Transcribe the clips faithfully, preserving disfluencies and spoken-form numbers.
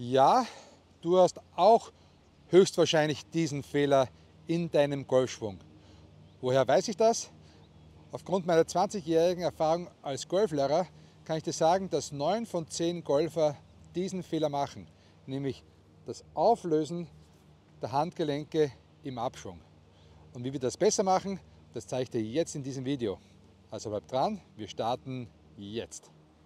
Ja, du hast auch höchstwahrscheinlich diesen Fehler in deinem Golfschwung. Woher weiß ich das? Aufgrund meiner zwanzigjährigen Erfahrung als Golflehrer kann ich dir sagen, dass neun von zehn Golfer diesen Fehler machen, nämlich das Auflösen der Handgelenke im Abschwung. Und wie wir das besser machen, das zeige ich dir jetzt in diesem Video. Also bleib dran, wir starten jetzt.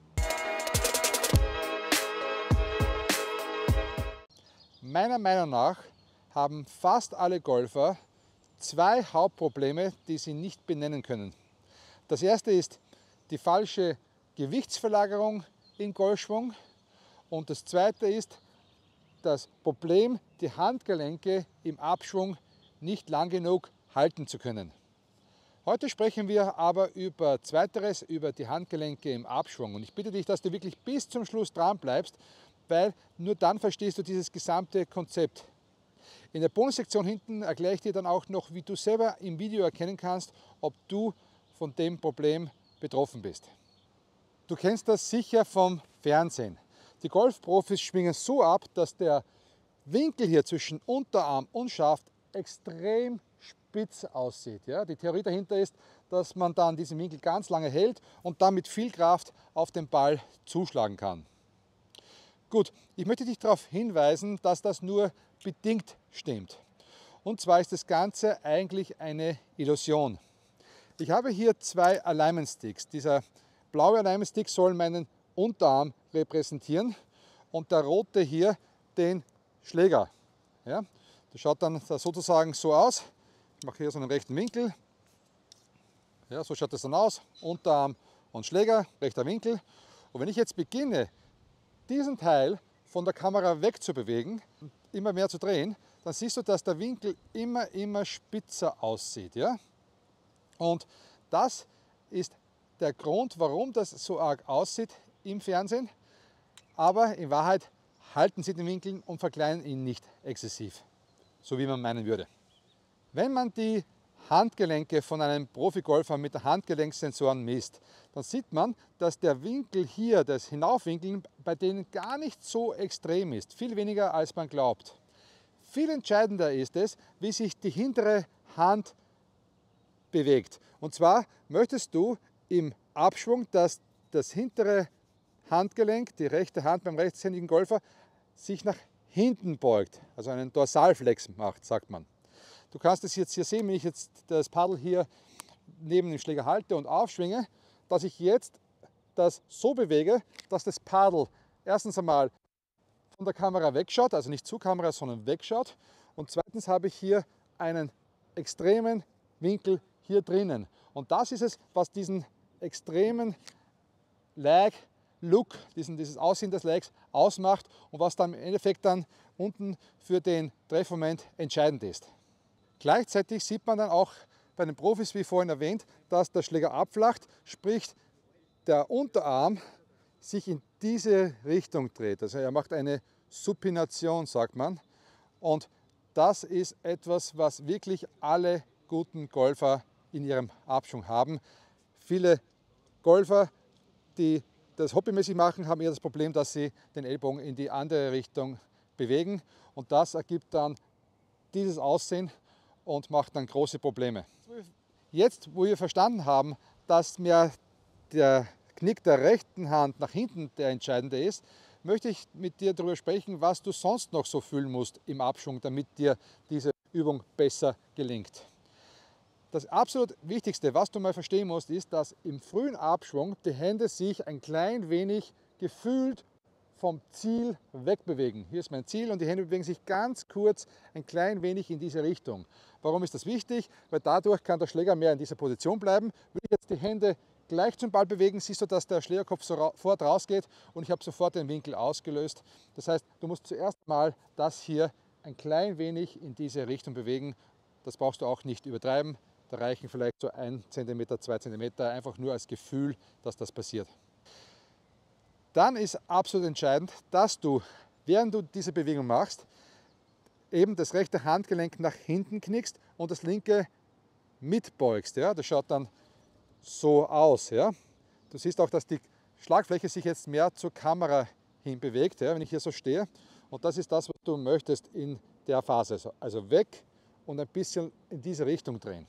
Meiner Meinung nach haben fast alle Golfer zwei Hauptprobleme, die sie nicht benennen können. Das erste ist die falsche Gewichtsverlagerung im Golfschwung und das zweite ist das Problem, die Handgelenke im Abschwung nicht lang genug halten zu können. Heute sprechen wir aber über Zweiteres, über die Handgelenke im Abschwung. Und ich bitte dich, dass du wirklich bis zum Schluss dran bleibst, weil nur dann verstehst du dieses gesamte Konzept. In der Bonussektion hinten erkläre ich dir dann auch noch, wie du selber im Video erkennen kannst, ob du von dem Problem betroffen bist. Du kennst das sicher vom Fernsehen. Die Golfprofis schwingen so ab, dass der Winkel hier zwischen Unterarm und Schaft extrem spitz aussieht. Ja? Die Theorie dahinter ist, dass man dann diesen Winkel ganz lange hält und dann mit viel Kraft auf den Ball zuschlagen kann. Gut, ich möchte dich darauf hinweisen, dass das nur bedingt stimmt. Und zwar ist das Ganze eigentlich eine Illusion. Ich habe hier zwei Alignment Sticks. Dieser blaue Alignment Stick soll meinen Unterarm repräsentieren und der rote hier den Schläger. Ja, das schaut dann sozusagen so aus. Ich mache hier so einen rechten Winkel. Ja, so schaut das dann aus. Unterarm und Schläger, rechter Winkel. Und wenn ich jetzt beginne, diesen Teil von der Kamera wegzubewegen, immer mehr zu drehen, dann siehst du, dass der Winkel immer, immer spitzer aussieht. Ja? Und das ist der Grund, warum das so arg aussieht im Fernsehen. Aber in Wahrheit halten sie den Winkel und verkleinern ihn nicht exzessiv, so wie man meinen würde. Wenn man die Handgelenke von einem Profigolfer mit Handgelenkssensoren misst, dann sieht man, dass der Winkel hier, das Hinaufwinkeln, bei denen gar nicht so extrem ist, viel weniger als man glaubt. Viel entscheidender ist es, wie sich die hintere Hand bewegt. Und zwar möchtest du im Abschwung, dass das hintere Handgelenk, die rechte Hand beim rechtshändigen Golfer, sich nach hinten beugt, also einen Dorsalflex macht, sagt man. Du kannst es jetzt hier sehen, wenn ich jetzt das Paddel hier neben dem Schläger halte und aufschwinge, dass ich jetzt das so bewege, dass das Paddel erstens einmal von der Kamera wegschaut, also nicht zur Kamera, sondern wegschaut. Und zweitens habe ich hier einen extremen Winkel hier drinnen. Und das ist es, was diesen extremen Lag, Look, diesen, dieses Aussehen des Lags ausmacht und was dann im Endeffekt dann unten für den Treffmoment entscheidend ist. Gleichzeitig sieht man dann auch bei den Profis, wie vorhin erwähnt, dass der Schläger abflacht, sprich der Unterarm sich in diese Richtung dreht. Also er macht eine Supination, sagt man. Und das ist etwas, was wirklich alle guten Golfer in ihrem Abschwung haben. Viele Golfer, die das hobbymäßig machen, haben eher das Problem, dass sie den Ellbogen in die andere Richtung bewegen. Und das ergibt dann dieses Aussehen und macht dann große Probleme. Jetzt, wo wir verstanden haben, dass mehr der Knick der rechten Hand nach hinten der entscheidende ist, möchte ich mit dir darüber sprechen, was du sonst noch so fühlen musst im Abschwung, damit dir diese Übung besser gelingt. Das absolut Wichtigste, was du mal verstehen musst, ist, dass im frühen Abschwung die Hände sich ein klein wenig gefühlt vom Ziel wegbewegen. Hier ist mein Ziel und die Hände bewegen sich ganz kurz ein klein wenig in diese Richtung. Warum ist das wichtig? Weil dadurch kann der Schläger mehr in dieser Position bleiben. Will ich jetzt die Hände gleich zum Ball bewegen, siehst du, dass der Schlägerkopf sofort rausgeht und ich habe sofort den Winkel ausgelöst. Das heißt, du musst zuerst mal das hier ein klein wenig in diese Richtung bewegen. Das brauchst du auch nicht übertreiben. Da reichen vielleicht so ein Zentimeter, zwei Zentimeter, einfach nur als Gefühl, dass das passiert. Dann ist absolut entscheidend, dass du, während du diese Bewegung machst, eben das rechte Handgelenk nach hinten knickst und das linke mitbeugst. Ja? Das schaut dann so aus. Ja? Du siehst auch, dass die Schlagfläche sich jetzt mehr zur Kamera hin bewegt, ja? Wenn ich hier so stehe Und das ist das, was du möchtest in der Phase. Also weg und ein bisschen in diese Richtung drehen.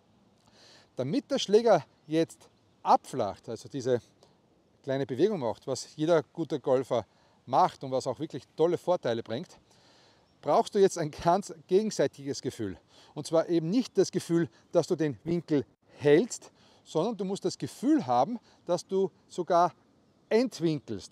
Damit der Schläger jetzt abflacht, also diese kleine Bewegung macht, was jeder gute Golfer macht und was auch wirklich tolle Vorteile bringt, brauchst du jetzt ein ganz gegenseitiges Gefühl. Und zwar eben nicht das Gefühl, dass du den Winkel hältst, sondern du musst das Gefühl haben, dass du sogar entwinkelst.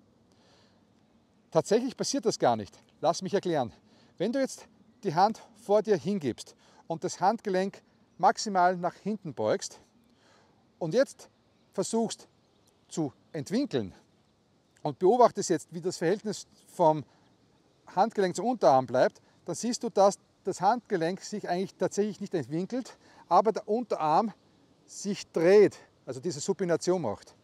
Tatsächlich passiert das gar nicht. Lass mich erklären. Wenn du jetzt die Hand vor dir hingibst und das Handgelenk maximal nach hinten beugst und jetzt versuchst zu entwinkeln und beobachtest jetzt, wie das Verhältnis vom Handgelenk zum Unterarm bleibt, dann siehst du, dass das Handgelenk sich eigentlich tatsächlich nicht entwinkelt, aber der Unterarm sich dreht, also diese Supination macht.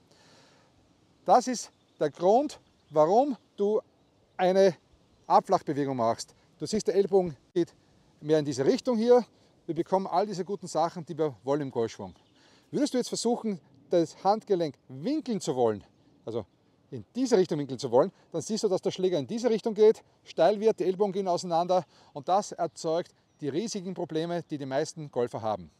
Das ist der Grund, warum du eine Abflachbewegung machst. Du siehst, der Ellbogen geht mehr in diese Richtung hier. Wir bekommen all diese guten Sachen, die wir wollen im Golfschwung. Würdest du jetzt versuchen, das Handgelenk winkeln zu wollen, also in diese Richtung winkeln zu wollen, dann siehst du, dass der Schläger in diese Richtung geht, steil wird, die Ellbogen gehen auseinander und das erzeugt die riesigen Probleme, die die meisten Golfer haben.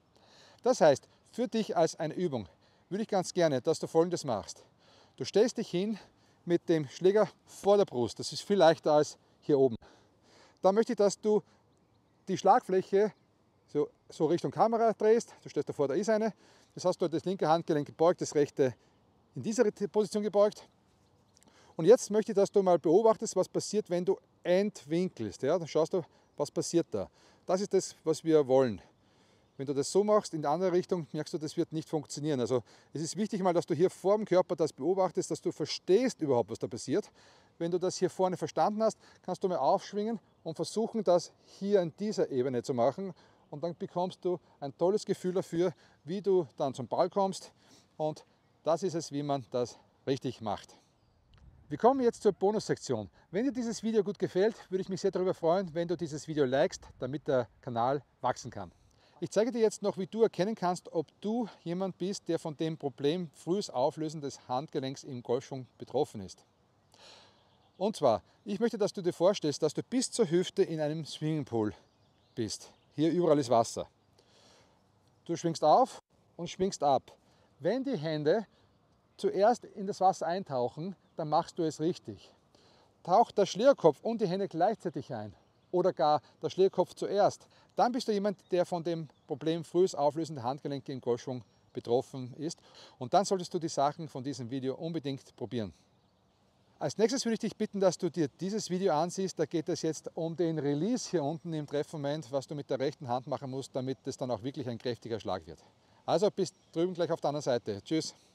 Das heißt, für dich als eine Übung würde ich ganz gerne, dass du Folgendes machst. Du stellst dich hin mit dem Schläger vor der Brust, das ist viel leichter als hier oben. Dann möchte ich, dass du die Schlagfläche so, so Richtung Kamera drehst, du stellst davor, da ist eine, das heißt, du hast das linke Handgelenk gebeugt, das rechte in dieser Position gebeugt. Und jetzt möchte ich, dass du mal beobachtest, was passiert, wenn du entwinkelst. Ja, dann schaust du, was passiert da. Das ist das, was wir wollen. Wenn du das so machst, in die andere Richtung, merkst du, das wird nicht funktionieren. Also es ist wichtig mal, dass du hier vor dem Körper das beobachtest, dass du verstehst überhaupt, was da passiert. Wenn du das hier vorne verstanden hast, kannst du mal aufschwingen und versuchen, das hier in dieser Ebene zu machen. Und dann bekommst du ein tolles Gefühl dafür, wie du dann zum Ball kommst. Und das ist es, wie man das richtig macht. Wir kommen jetzt zur Bonussektion. Wenn dir dieses Video gut gefällt, würde ich mich sehr darüber freuen, wenn du dieses Video likest, damit der Kanal wachsen kann. Ich zeige dir jetzt noch, wie du erkennen kannst, ob du jemand bist, der von dem Problem frühes Auflösen des Handgelenks im Golfschwung betroffen ist. Und zwar, ich möchte, dass du dir vorstellst, dass du bis zur Hüfte in einem Swimmingpool bist. Hier überall ist Wasser. Du schwingst auf und schwingst ab. Wenn die Hände zuerst in das Wasser eintauchen, dann machst du es richtig. Taucht der Schlägerkopf und die Hände gleichzeitig ein oder gar der Schlägerkopf zuerst, dann bist du jemand, der von dem Problem frühes Auflösen der Handgelenke im Golfschwung betroffen ist. Und dann solltest du die Sachen von diesem Video unbedingt probieren. Als nächstes würde ich dich bitten, dass du dir dieses Video ansiehst. Da geht es jetzt um den Release hier unten im Treffmoment, was du mit der rechten Hand machen musst, damit es dann auch wirklich ein kräftiger Schlag wird. Also bis drüben gleich auf der anderen Seite. Tschüss.